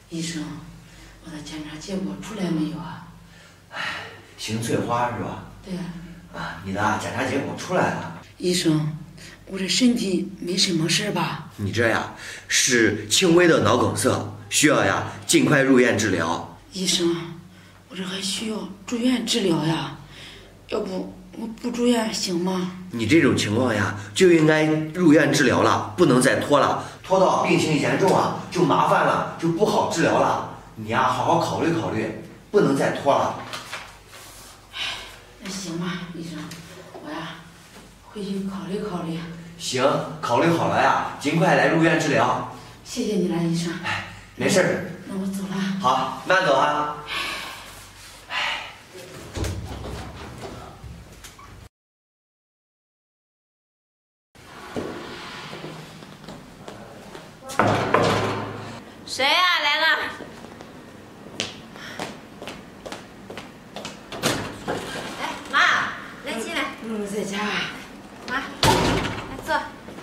医生，我的检查结果出来没有啊？ 邢翠花是吧？ 对呀。 你的检查结果出来了。 医生，我这身体没什么事吧？ 你这呀是轻微的脑梗塞，需要呀尽快入院治疗。 医生，我这还需要住院治疗呀，要不我不住院行吗？ 你这种情况呀就应该入院治疗了，不能再拖了，拖到病情严重啊就麻烦了，就不好治疗了。你呀好好考虑考虑，不能再拖了。 那行吧，医生，我呀回去考虑考虑。 行，考虑好了呀，尽快来入院治疗。 谢谢你了，医生。 没事儿。 那我走了。 好，慢走啊。 谁呀？来了。哎，妈，来进来。 露露在家。 妈，来坐。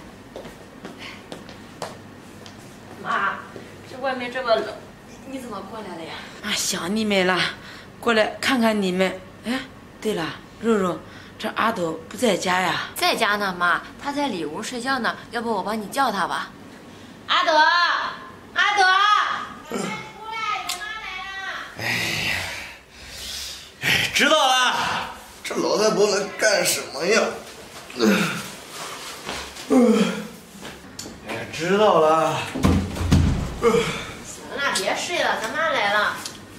妈，这外面这么冷，你怎么过来了呀？ 想你们了，过来看看你们。哎，对了，肉肉，这阿斗不在家呀？ 在家呢，妈，他在里屋睡觉呢，要不我帮你叫他吧？阿斗，阿斗。出来，你妈来了。 知道了。这老太婆来干什么呀？知道了。 行了，别睡了，咱妈来了。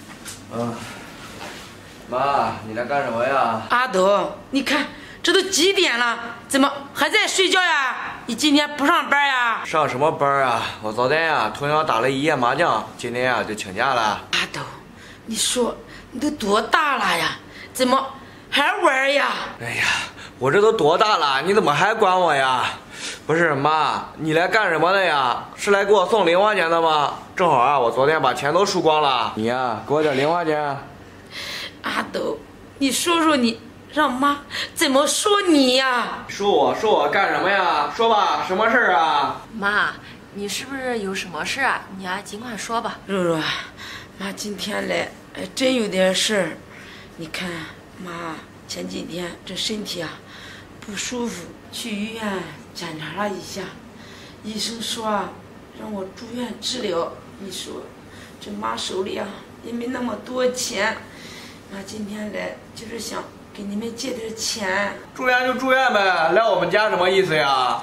妈，你来干什么呀？ 阿斗，你看这都几点了，怎么还在睡觉呀？你今天不上班呀？ 上什么班啊？我昨天呀通宵打了一夜麻将，今天呀就请假了。 阿斗，你说你都多大了呀？怎么还玩呀？ 哎呀，我这都多大了，你怎么还管我呀？不是妈，你来干什么的呀？是来给我送零花钱的吗？正好啊，我昨天把钱都输光了。你呀，给我点零花钱。 阿斗，你说说你让妈怎么说你呀？ 说我干什么呀？说吧，什么事儿啊？ 妈，你是不是有什么事啊？你呀尽快说吧。 肉肉，妈今天来真有点事儿。你看妈前几天这身体啊不舒服，去医院检查了一下，医生说让我住院治疗。你说这妈手里啊也没那么多钱，妈今天来就是想给你们借点钱。 住院就住院呗，来我们家什么意思呀？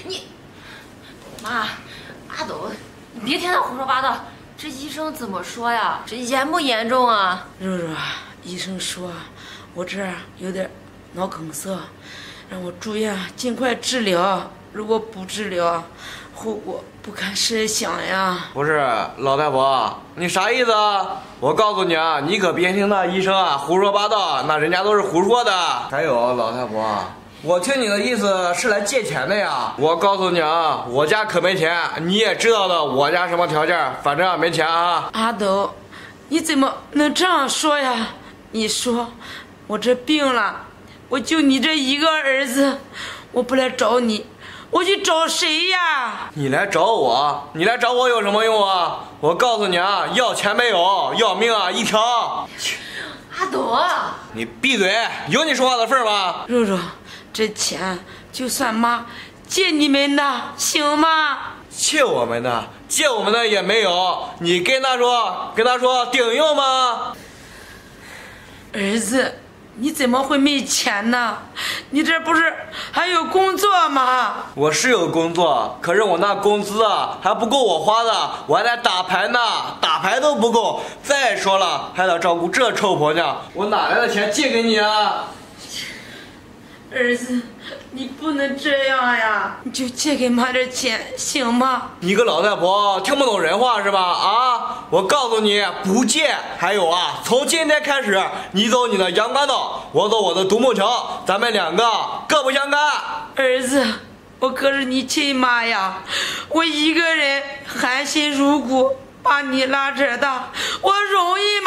妈，阿斗，你别听他胡说八道。这医生怎么说呀？这严不严重啊？ 肉肉，医生说我这儿有点脑梗塞，让我住院尽快治疗。如果不治疗，后果不堪设想呀。 不是，老太婆，你啥意思啊？我告诉你啊，你可别听那医生啊胡说八道，那人家都是胡说的。还有老太婆，我听你的意思是来借钱的呀。我告诉你啊，我家可没钱，你也知道的，我家什么条件，反正没钱啊。 阿斗，你怎么能这样说呀？你说我这病了，我就你这一个儿子，我不来找你，我去找谁呀？ 你来找我，你来找我有什么用啊？我告诉你啊，要钱没有，要命啊一条。 阿斗， 你闭嘴，有你说话的份儿吗？ 肉肉，这钱就算妈借你们的，行吗？ 借我们的也没有，你跟他说顶用吗？ 儿子，你怎么会没钱呢？你这不是还有工作吗？ 我是有工作，可是我那工资啊还不够我花的，我还得打牌呢，打牌都不够。再说了，还得照顾这臭婆娘，我哪来的钱借给你啊？ 儿子，你不能这样呀！你就借给妈点钱，行吗？ 你个老太婆听不懂人话是吧？啊！我告诉你，不借。还有啊，从今天开始，你走你的阳关道，我走我的独木桥，咱们两个各不相干。 儿子，我可是你亲妈呀！我一个人含辛茹苦把你拉扯大，我容易吗？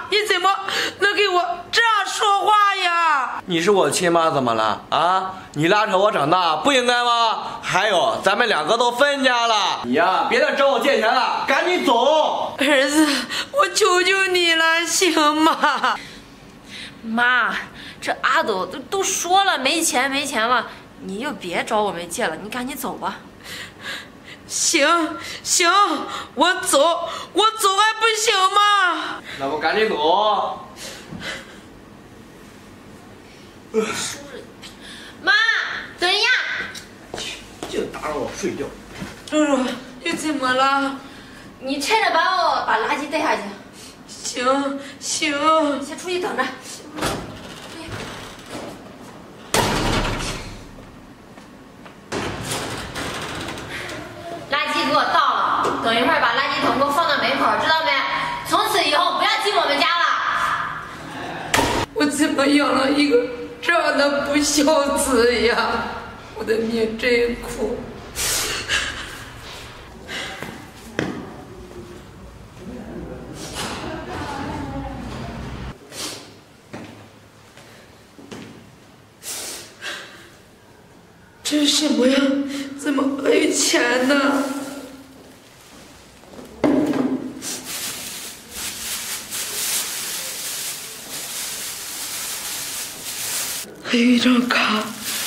你怎么能给我这样说话呀？ 你是我亲妈，怎么了啊？你拉扯我长大不应该吗？还有，咱们两个都分家了，你呀，别再找我借钱了，赶紧走！ 儿子，我求求你了，行吗？ 妈，这阿斗都说了没钱了，你就别找我们借了，你赶紧走吧。 行，我走还不行吗？ 那我赶紧走。 妈，等一下！ 净打扰我睡觉。 叔叔，你怎么了？ 你趁着把我把垃圾带下去。 行， 先出去等着。垃圾给我倒了，等一会儿把垃圾桶给我放到门口，知道没？从此以后不要进我们家了。 我怎么养了一个这样的不孝子呀？我的命真苦。这是什么呀？怎么还有钱呢？还有一张卡。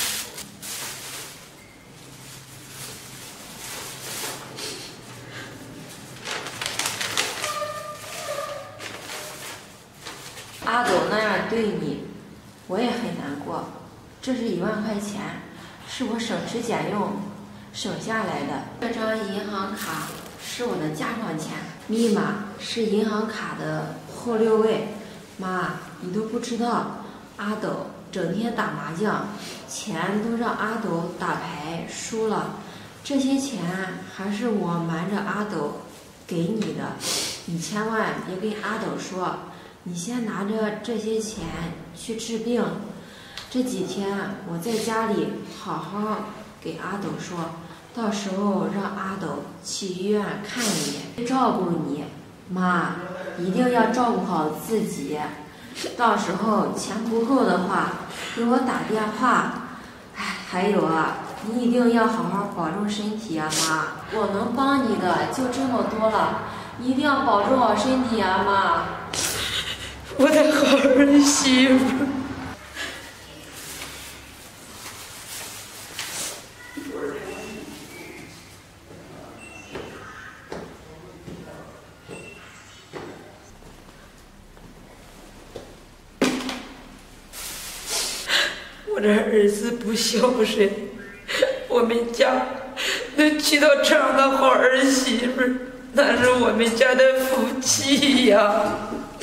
阿斗那样对你，我也很难过。这是1万块钱，是我省吃俭用省下来的。这张银行卡是我的家长钱，密码是银行卡的后6位。妈，你都不知道，阿斗整天打麻将，钱都让阿斗打牌输了，这些钱还是我瞒着阿斗给你的，你千万别跟阿斗说。你先拿着这些钱去治病，这几天我在家里好好给阿斗说，到时候让阿斗去医院看你，照顾你。妈，一定要照顾好自己，到时候钱不够的话给我打电话。还有啊，你一定要好好保重身体啊，妈，我能帮你的就这么多了，你一定要保重好身体啊，妈。 我的好儿媳妇。我这儿子不孝顺，我们家能娶到这样的好儿媳妇，那是我们家的福气呀。